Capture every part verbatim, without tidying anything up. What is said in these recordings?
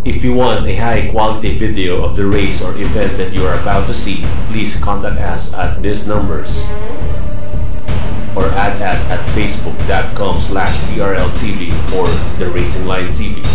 If you want a high quality video of the race or event that you are about to see, please contact us at these numbers or add us at facebook.com slash PRLTV or The Racing Line T V.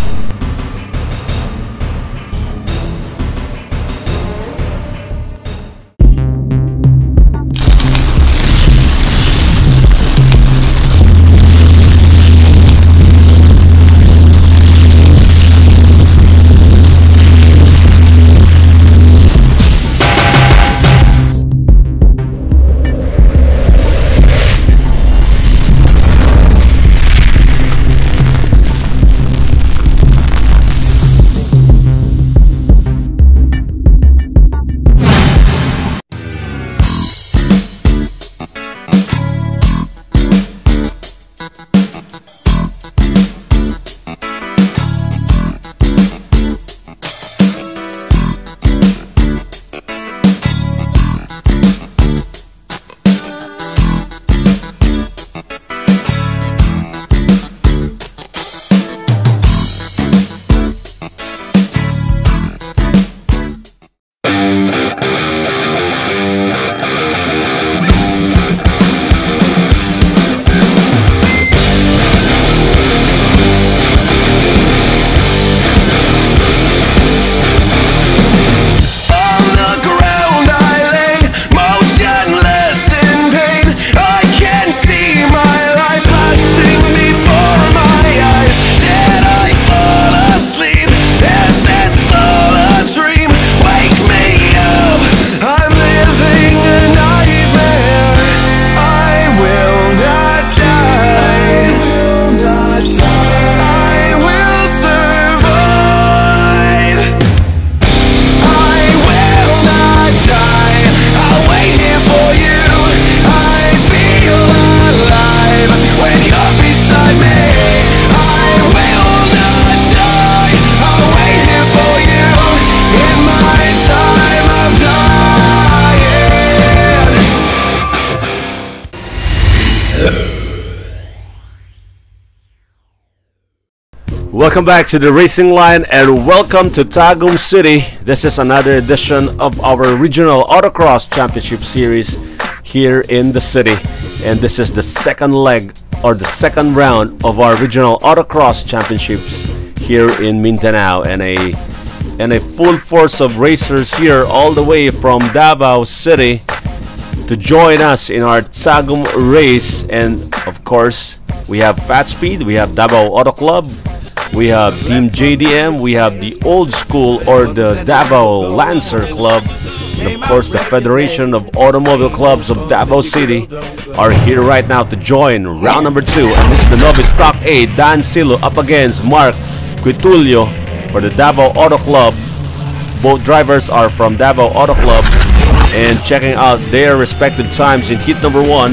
Welcome back to the Racing Line and welcome to Tagum City. This is another edition of our regional autocross championship series here in the city, and this is the second leg or the second round of our regional autocross championships here in Mindanao, and a and a full force of racers here all the way from Davao City to join us in our Tagum race. And of course we have Fat Speed, we have Davao Auto Club, we have Team J D M, we have the Old School or the Davao Lancer Club, and of course the Federation of Automobile Clubs of Davao City are here right now to join round number two. And this is the novice stock A, Dan Silo up against Mark Quitulio for the Davao Auto Club. Both drivers are from Davao Auto Club, and checking out their respective times in heat number one,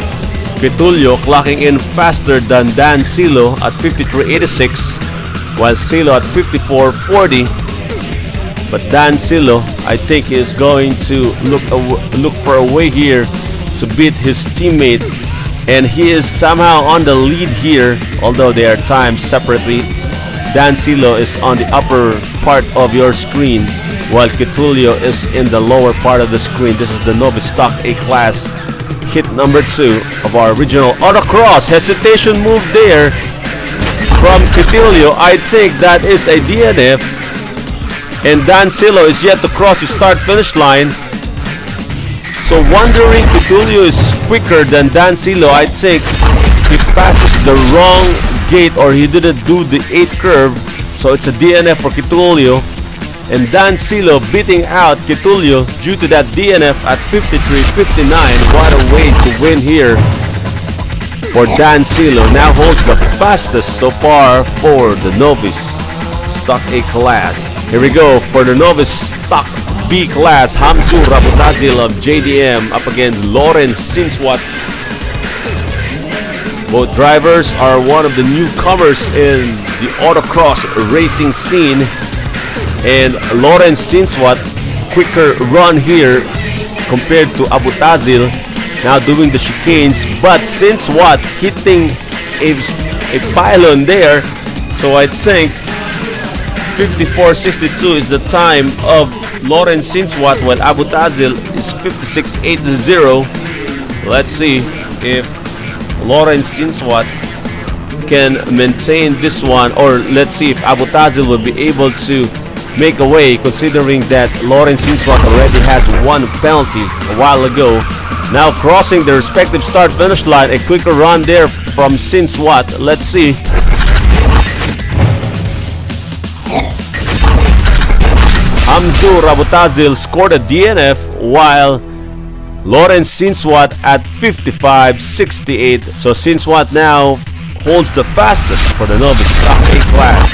Quitulio clocking in faster than Dan Silo at fifty-three eighty-six, while Silo at fifty-four forty. But Dan Silo, I think, is going to look look for a way here to beat his teammate, and he is somehow on the lead here, although they are timed separately. Dan Silo is on the upper part of your screen, while Quitulio is in the lower part of the screen. This is the novice stock A class hit number two of our regional autocross. Hesitation move there from Quitulio. I think that is a D N F, and Dan Silo is yet to cross the start finish line. So wondering, Quitulio is quicker than Dan Silo. I think he passes the wrong gate, or he didn't do the eight curve, so it's a D N F for Quitulio. And Dan Silo beating out Quitulio due to that D N F at fifty-three fifty-nine. What a way to win here for Dan Silo. Now holds the fastest so far for the novice stock A class. Here we go for the novice stock B class. Hamzu Rabutazil of J D M up against Lawrence Sinswat. Both drivers are one of the newcomers in the autocross racing scene, and Lawrence Sinswat quicker run here compared to Abutazil, now doing the chicanes, but Sinswat hitting a, a pylon there, so I think fifty-four sixty-two is the time of Lawrence Sinswat, while Abu Tazil is fifty-six eighty. Let's see if Lawrence Sinswat can maintain this one, or let's see if Abu Tazil will be able to make a way, considering that Lawrence Sinswat already has one penalty a while ago. Now crossing the respective start-finish line, a quicker run there from Sinswat. Let's see. Hamzoor Abu Tazil scored a D N F, while Lawrence Sinswat at fifty-five sixty-eight. So Sinswat now holds the fastest for the novice Stock A class.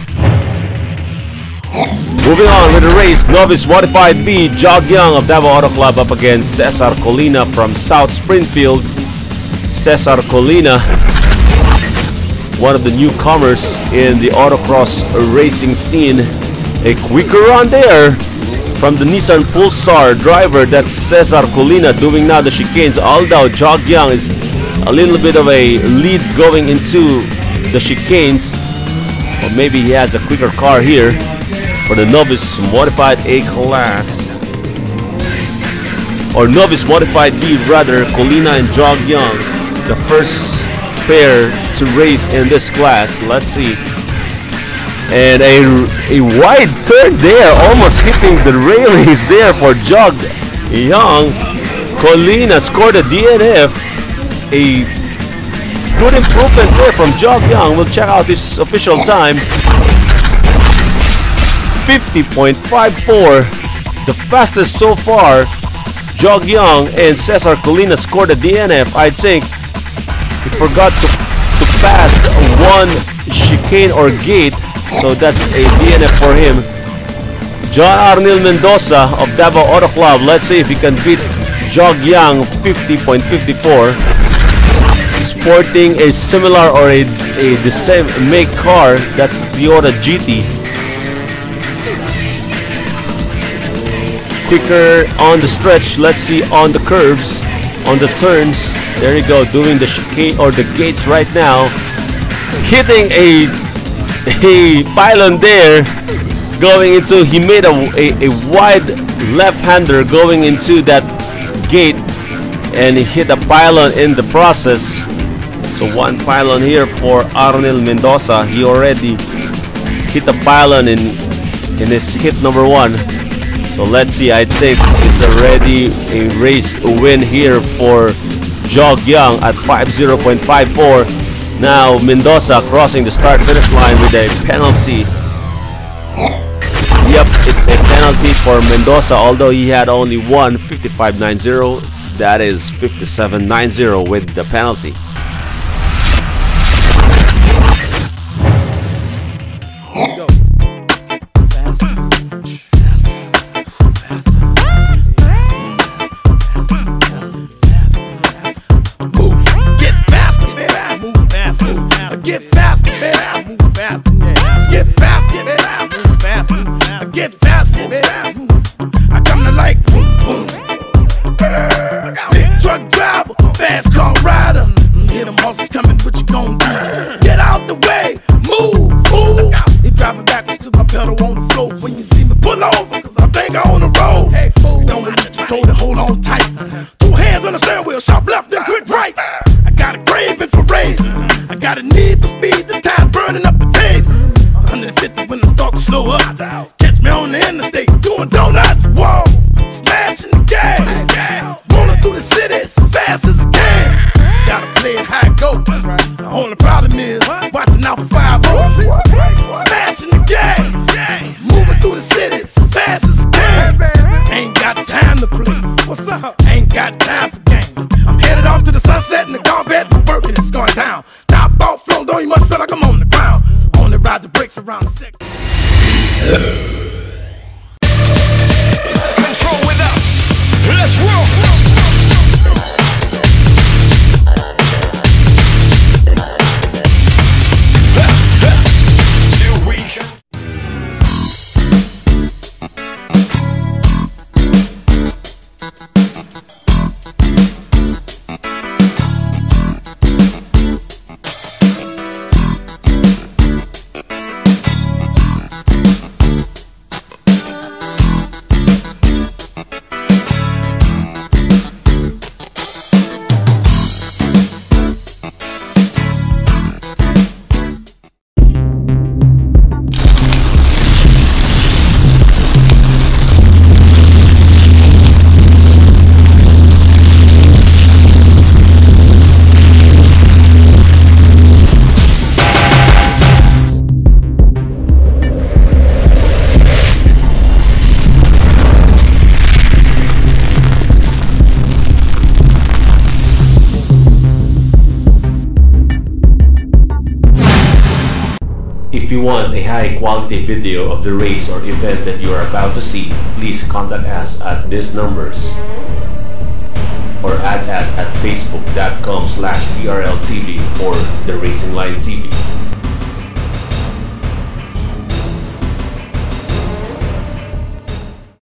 Moving on with the race, Novice Modified B, Jog Young of Davao Auto Club up against Cesar Colina from South Springfield. Cesar Colina, one of the newcomers in the autocross racing scene. A quicker run there from the Nissan Pulsar driver. That's Cesar Colina doing now the chicanes. Although Jog Young is a little bit of a lead going into the chicanes, or maybe he has a quicker car here for the Novice Modified A class, or Novice Modified B rather. Colina and Jog Young, the first pair to race in this class. Let's see. And a, a wide turn there, almost hitting the railings there for Jog Young. Colina scored a D N F. A good improvement there from Jog Young. We'll check out his official time. fifty point five four, the fastest so far. Jog Young and Cesar Colina scored a D N F. I think he forgot to, to pass one chicane or gate, so that's a D N F for him. John Arnil Mendoza of Davao Auto Club. Let's see if he can beat Jog Young. Fifty point five four. Sporting a similar or a, a the same make car. That's Toyota G T. Quicker on the stretch. Let's see on the curves, on the turns. There you go, doing the chicane or the gates right now. Hitting a a pylon there, going into, he made a, a, a wide left-hander going into that gate, and he hit a pylon in the process. So one pylon here for Arnil Mendoza. He already hit a pylon in in his hit number one. So let's see, I think it's already a race win here for Jog Young at fifty point five four. Now Mendoza crossing the start-finish line with a penalty. Yep, it's a penalty for Mendoza, although he had only one. Fifty-five ninety. That is fifty-seven ninety with the penalty. Go. Get faster, man. Move faster. Get faster, man. Move faster. Get faster, man. I come to like boom, boom. Big truck driver, fast car rider. Hear them horses coming, what you gon' do? Get out the way, move, fool. They driving backwards to my pedal on the floor. When you see me pull over, cause I think I'm on the road. Hey, fool, don't let you control it, hold on tight. Two hands on the steering wheel, sharp left, then quick right. I got a craving for racing. I got a need for speed, the time burning up the pavement. one fifty when I start to slow up. Catch me on the interstate, doing donuts, whoa. Smashing the game, rolling through the city as fast as I can. Gotta play it how it goes. The only problem is watching out for five oh. Smashing the game, moving through the city as fast as I can. Ain't got time to play. What's up? Ain't got time for games. I'm headed off to the sunset in the Corvette. My work and it's going down. Top off flow, though you must feel like I'm on the ground. Only ride the brakes around the six. Control with us. Let's roll. you want a high quality video of the race or event that you are about to see, please contact us at these numbers or add us at facebook dot com slash P R L T V or The Racing Line T V.